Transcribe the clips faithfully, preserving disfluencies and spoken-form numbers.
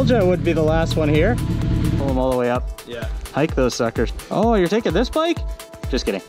told you I would be the last one here. Pull them all the way up. Yeah. Hike those suckers. Oh, you're taking this bike? Just kidding.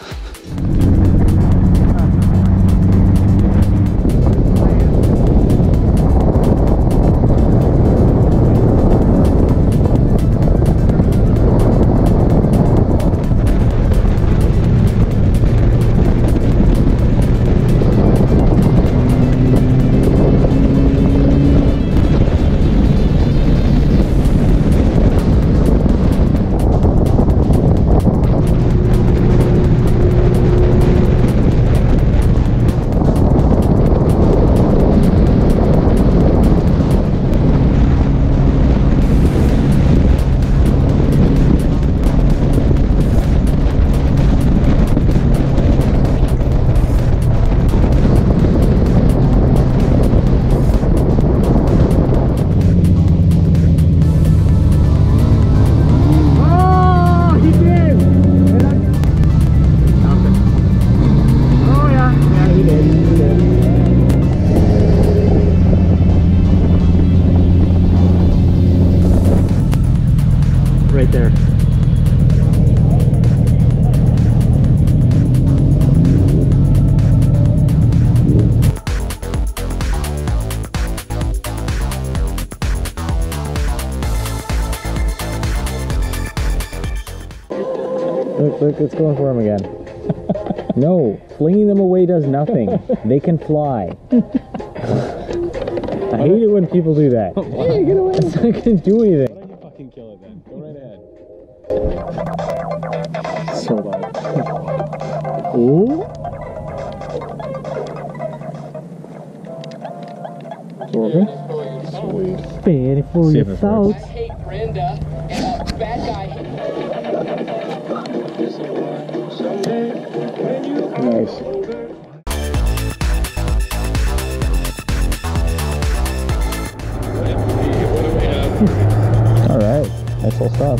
Right there. Look, look, it's going for him again. No, flinging them away does nothing. They can fly. I hate it when people do that. Hey, get away. It's not gonna do anything. Why don't you fucking kill it then? Go right ahead. So bad. Ooh. It's working. Sweet. Ready for your thoughts. I hate Brenda. Uh, bad guy. Nice. All right, that's full stop.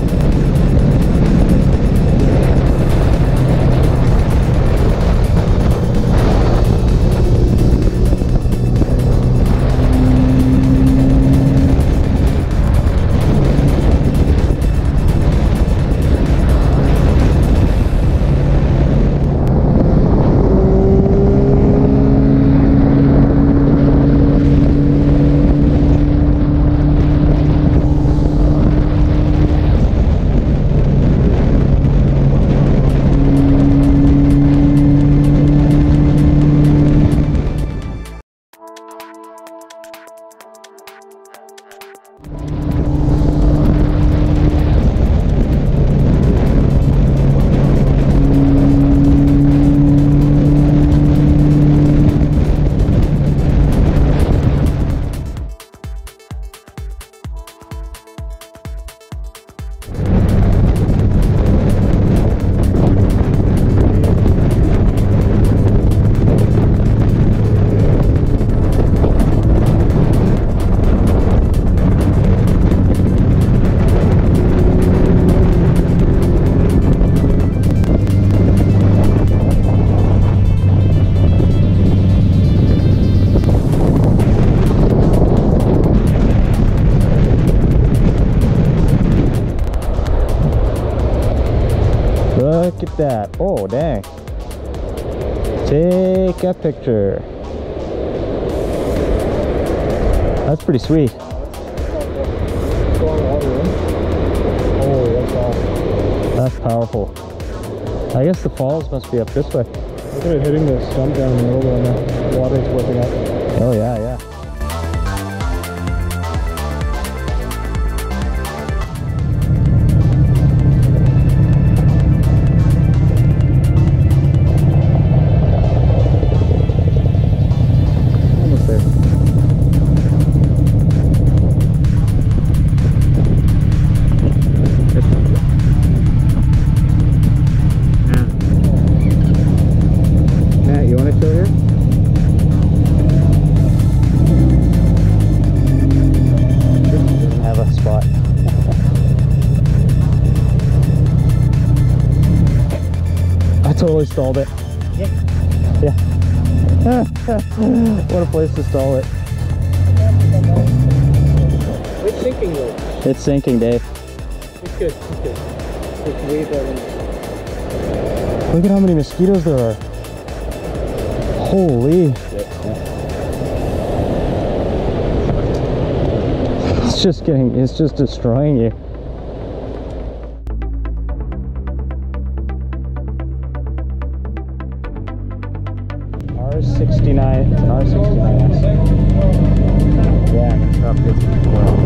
Look at that. Oh, dang. Take a picture. That's pretty sweet. Oh, that's awesome. That's powerful. I guess the falls must be up this way. Look at it hitting the stump down in the middle and the water's whipping up. Oh, yeah, yeah. Totally stalled it. Yeah. Yeah. What a place to stall it. Which sinking though. It's sinking, Dave. It's good. It's good. It's way better than. Look at how many mosquitoes there are. Holy. It's just getting, it's just destroying you. R sixty-nine, it's an R sixty-nine S. Yeah, that's how good it's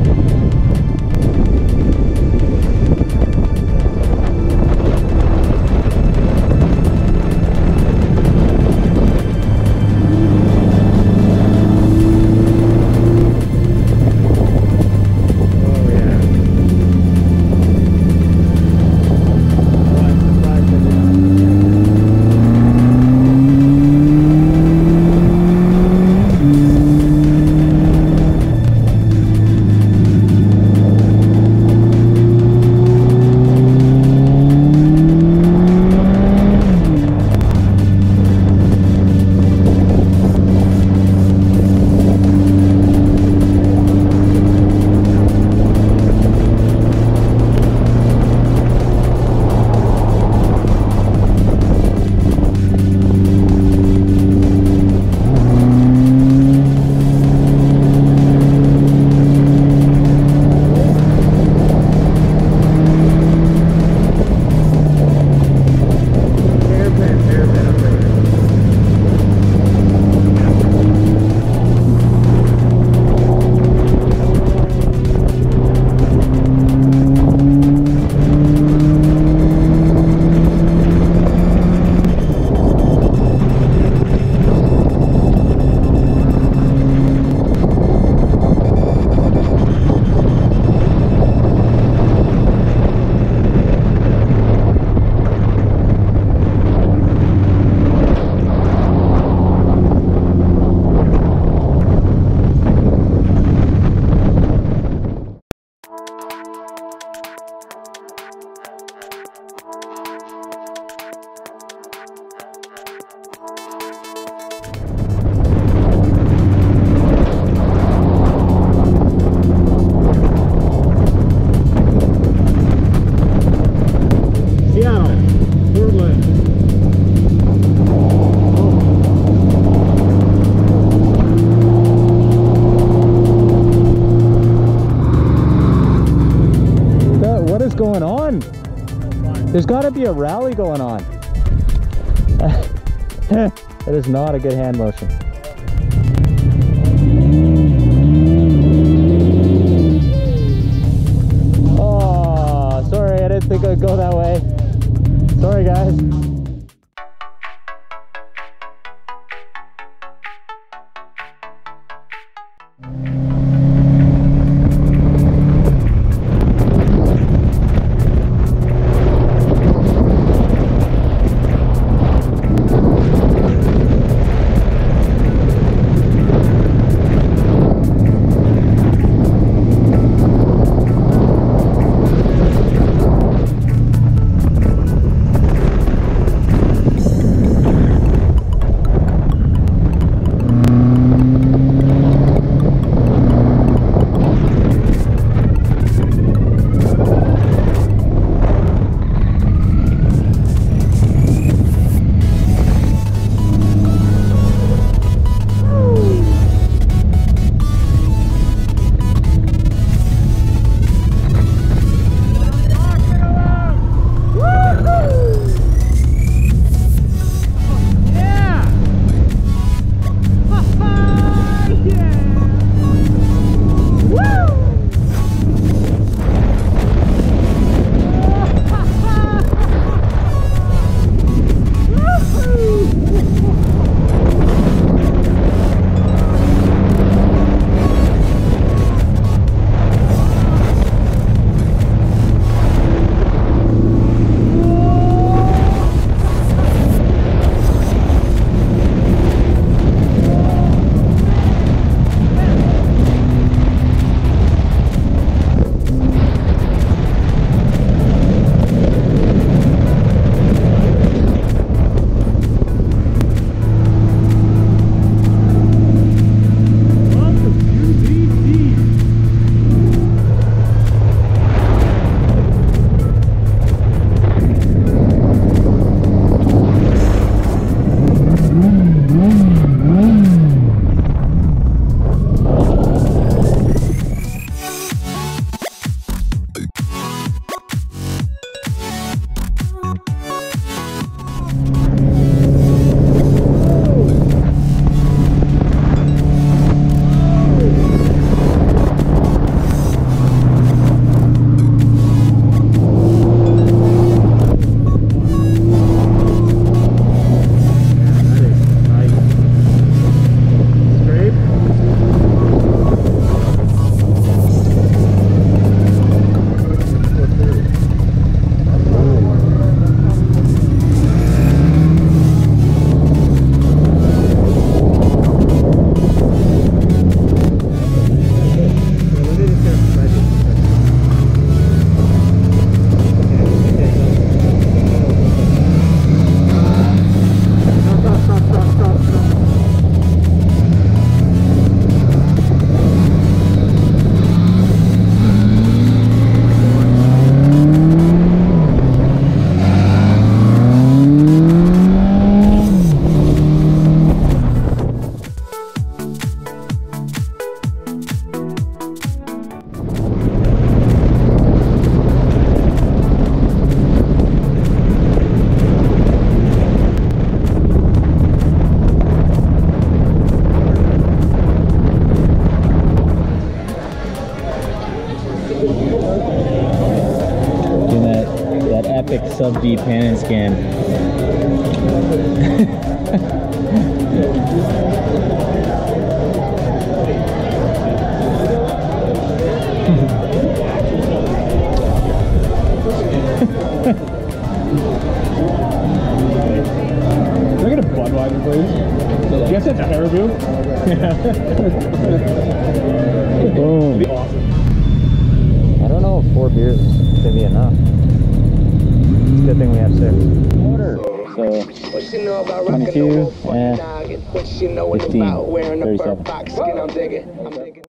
going on? There's got to be a rally going on. That is not a good hand motion. Oh, sorry, I didn't think I'd go that way. Sorry, guys. Doing that, that epic sub-D pan and scan. Can I get a Budweiser, please? Yes, it's a Caribou. Boom. Awesome. I don't know if four beers is gonna be enough. It's a good thing we have six. Order. So What you know about twenty-two, rocking the wolf on eh, the noggin? What you know fifteen, about wearing a fur thirty-seven. fox skin? I'm digging. I'm digging.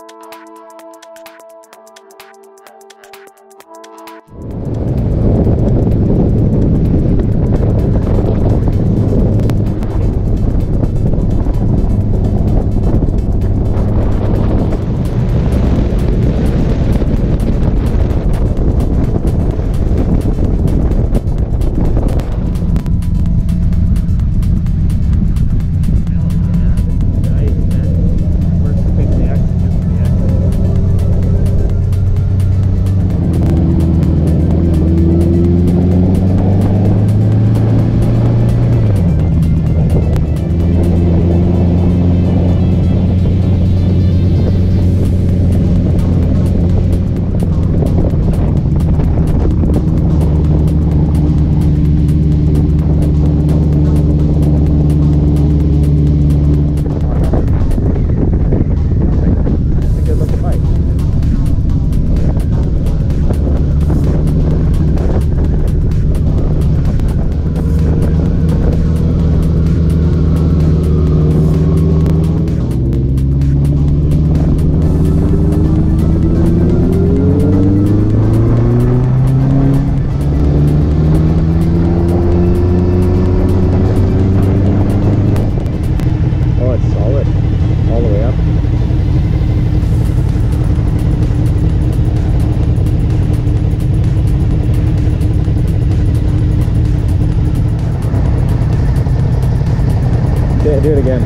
Yeah, do it again.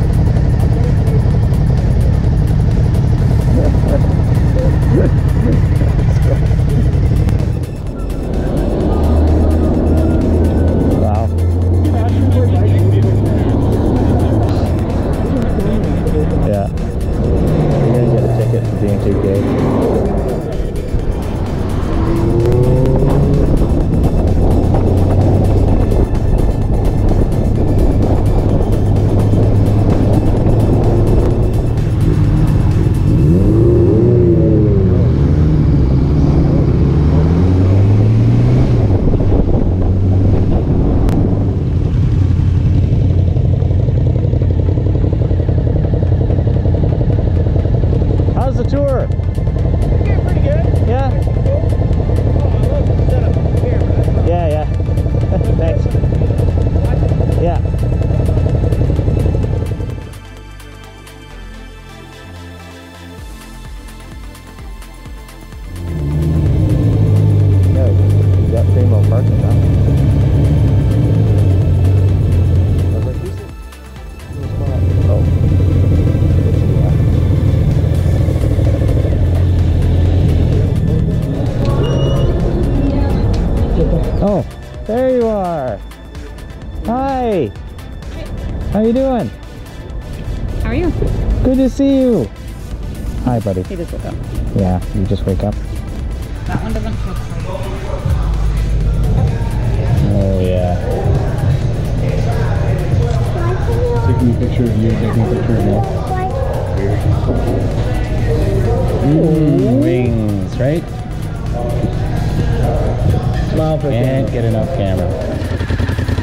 Wow. Yeah. You're gonna get a ticket for being too gay. How's the tour? Yeah, pretty good. Yeah? Oh, I love the setup of the camera. That's not Yeah, yeah. Thanks. Yeah. Yeah, you got primo parking now. I was like, who's it? Oh. Oh, there you are. Hi. How you doing? How are you? Good to see you. Hi, buddy. He just woke up. Yeah, you just wake up. That one doesn't look like. Oh, yeah. taking a picture of you, taking a picture of me. Mm, wings, right? Smile for Can't get enough camera.